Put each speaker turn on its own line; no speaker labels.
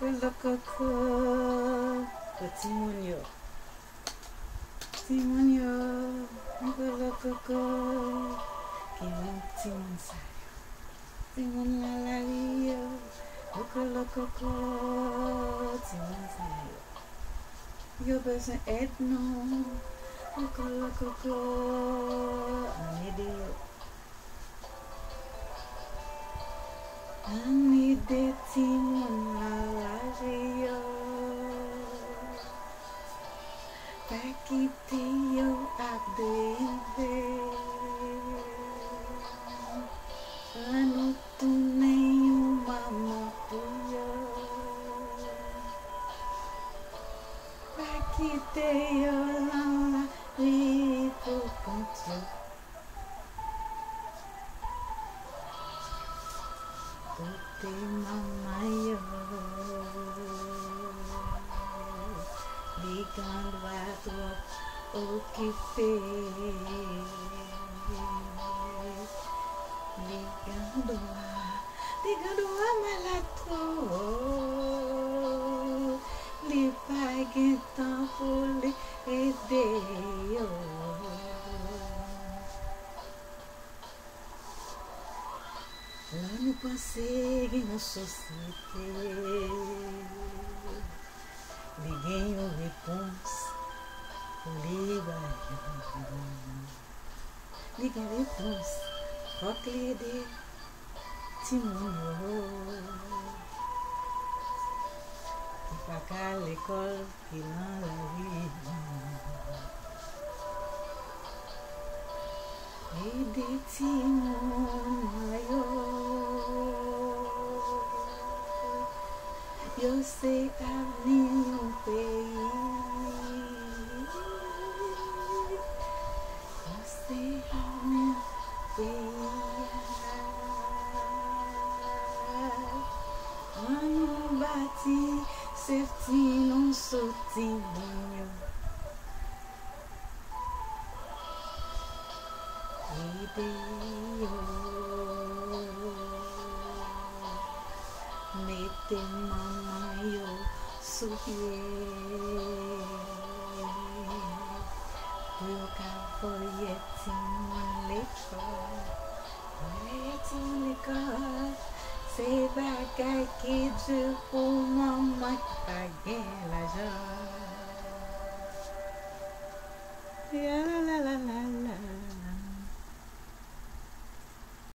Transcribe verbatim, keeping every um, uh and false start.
le coco, petit mounio. Petit mounio, le coco, qui est mon petit mounsa. Petit mounio à la vie, le coco, petit mounsa. Yo besoin d'aide, non. Le coco, on aide yo. Ani de timon la yo, pa kite yo ap deve, anu tune yo mama pou yo, pa kite yo lan la vi pou konti yo. Te mama yo, li kan dwa trop occupé, li kan dwa, li kan dwa malade trop, li pa gen tan pou li ede yo. Là nous pensons que nos sociétés, les gains ont réponse pour les bails. Les gains réponse, faut que les aider, Timon. Il pas qu'à l'école, il dans la vie. Aider Timon, yo. Yo se avenir mon pays. Yo se avenir pays. On nous bâtit, safety non sorti bon. Aider yo. Mettez maman yo sous pied pour qu'à voyer Timon l'école, voyer Timon l'école, c'est bagaille qui dure pour maman qui pas gain l'argent.